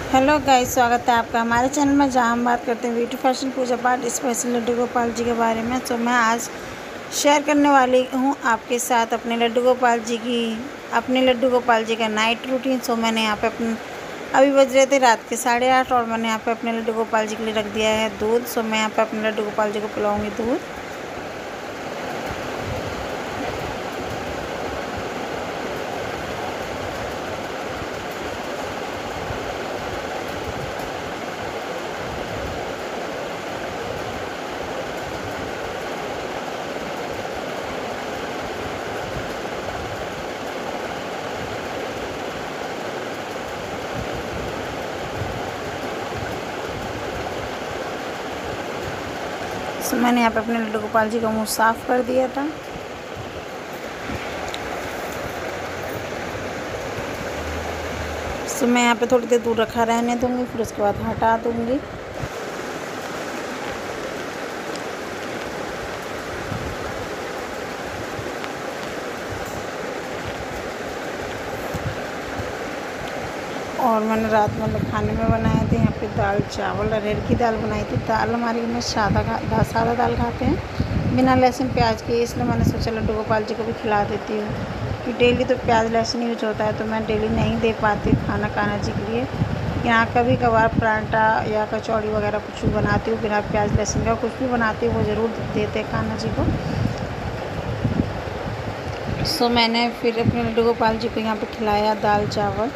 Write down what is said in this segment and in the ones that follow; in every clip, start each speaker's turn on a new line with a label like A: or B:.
A: Hello guys, स्वागत है आपका हमारे चैनल में, जहां हम बात करते हैं ब्यूटी फैशन पूजा पाठ स्पेशल लड्डू गोपाल जी के बारे में। तो मैं आज शेयर करने वाली हूं आपके साथ अपने लड्डू गोपाल जी का नाइट रूटीन। सो मैंने यहाँ पे अभी बज रहे थे रात के 8:30 और मैंने यहाँ पे अपने लड्डू गोपाल जी के लिए रख दिया है दूध। सो मैं यहाँ पे अपने लड्डू गोपाल जी को पिलाऊँगी दूध। सो मैंने यहाँ पे अपने लड्डू गोपाल जी का मुंह साफ़ कर दिया था। सो मैं यहाँ पे थोड़ी देर दूर रखा रहने दूँगी, फिर उसके बाद हटा दूँगी। और मैंने रात में खाने में बनाए थे यहाँ पे दाल चावल, अरहर की दाल बनाई थी। दाल हमारे घर में सादा दाल खाते हैं बिना लहसुन प्याज के, इसलिए मैंने सोचा लड्डू गोपाल जी को भी खिला देती हूँ कि डेली तो प्याज लहसुन यूज होता है, तो मैं डेली नहीं दे पाती खाना कान्हा जी के लिए। यहाँ कभी कभार पराठा या कचौड़ी वगैरह कुछ भी बनाती हूँ बिना प्याज लहसुन का, कुछ भी बनाती हूँ वो ज़रूर देते कान्हा जी को। सो मैंने फिर अपने लड्डू गोपाल जी को यहाँ पे खिलाया दाल चावल।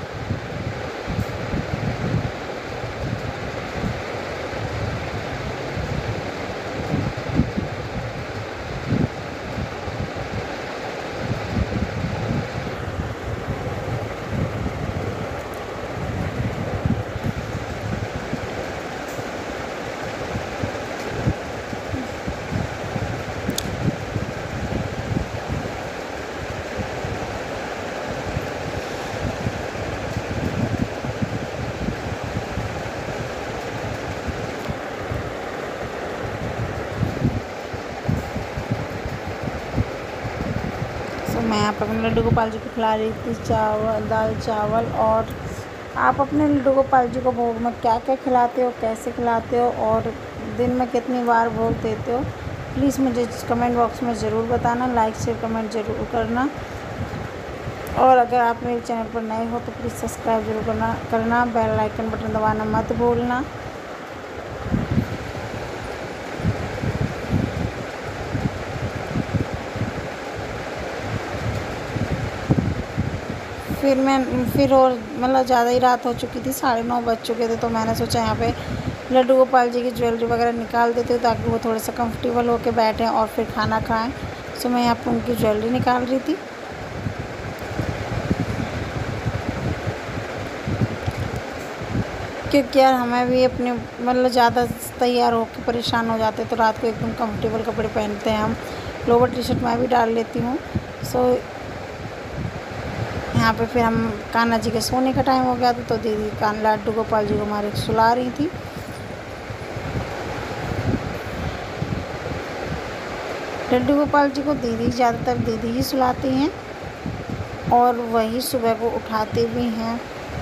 A: मैं यहाँ पर अपने लड्डू गोपाल जी को खिला रही थी दाल चावल। और आप अपने लड्डू गोपाल जी को भोग में क्या क्या खिलाते हो, कैसे खिलाते हो और दिन में कितनी बार भोग देते हो, प्लीज़ मुझे कमेंट बॉक्स में ज़रूर बताना। लाइक शेयर कमेंट ज़रूर करना। और अगर आप मेरे चैनल पर नए हो तो प्लीज़ सब्सक्राइब ज़रूर करना। बेल आइकन बटन दबाना मत भूलना। फिर और मतलब ज़्यादा ही रात हो चुकी थी, 9:30 बज चुके थे, तो मैंने सोचा यहाँ पे लड्डू गोपाल जी की ज्वेलरी वगैरह निकाल देती हूँ ताकि वो थोड़ा सा कंफर्टेबल होके बैठें और फिर खाना खाएं। सो मैं यहाँ पे उनकी ज्वेलरी निकाल रही थी। क्योंकि यार हमें भी अपने मतलब ज़्यादा तैयार होकर परेशान हो जाते तो रात को एकदम कंफर्टेबल कपड़े पहनते हैं हम। लोवर टी शर्ट मैं भी डाल लेती हूँ। सो यहाँ पे फिर हम कान्हा जी के सोने का टाइम हो गया था, तो दीदी लड्डू गोपाल जी को हमारे सुला रही थी। लड्डू गोपाल जी को ज़्यादातर दीदी ही सुलाती हैं और वही सुबह को उठाते भी हैं।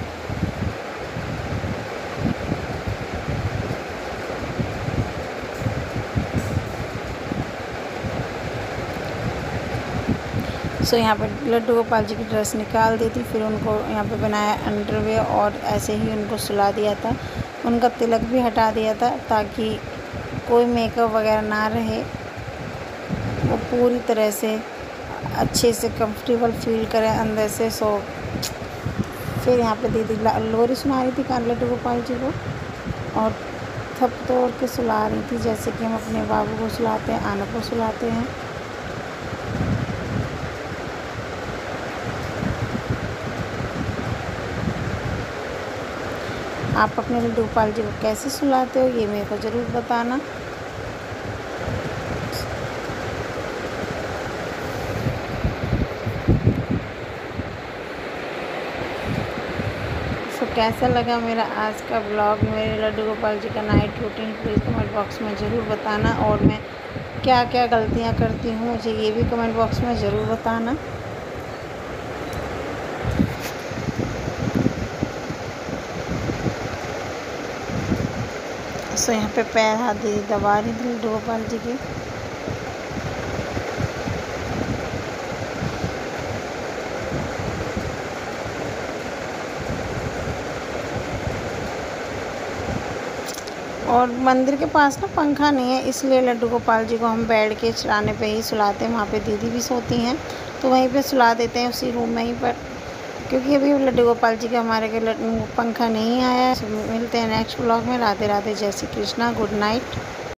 A: सो यहाँ पे लड्डू गोपाल जी की ड्रेस निकाल दी थी, फिर उनको यहाँ पे बनाया अंडरवेयर और ऐसे ही उनको सुला दिया था। उनका तिलक भी हटा दिया था ताकि कोई मेकअप वगैरह ना रहे, वो पूरी तरह से अच्छे से कंफर्टेबल फील करें अंदर से। सो फिर यहाँ पे दीदी लोरी सुना रही थी लड्डू गोपाल जी को और थप तोड़ के सुला रही थी, जैसे कि हम अपने बाबू को सुलाते हैं, आना को सुलाते हैं। आप अपने लड्डू गोपाल जी को कैसे सुलाते हो ये मेरे को ज़रूर बताना। तो कैसा लगा मेरा आज का ब्लॉग, मेरे लड्डू गोपाल जी का night routine, please comment box में ज़रूर बताना। और मैं क्या क्या गलतियाँ करती हूँ मुझे ये भी कमेंट बॉक्स में ज़रूर बताना। सो यहाँ पे पैर हाथ दीदी दबा रही थी लड्डू गोपाल जी के। और मंदिर के पास ना पंखा नहीं है, इसलिए लड्डू गोपाल जी को हम बेड के सिरहाने पे ही सुलाते हैं। वहाँ पे दीदी भी सोती हैं तो वहीं पे सुला देते हैं, उसी रूम में ही पर, क्योंकि अभी लड्डू गोपाल जी का हमारे के पंखा नहीं आया है। मिलते हैं नेक्स्ट व्लॉग में। राधे राधे, जय श्री कृष्णा, गुड नाइट।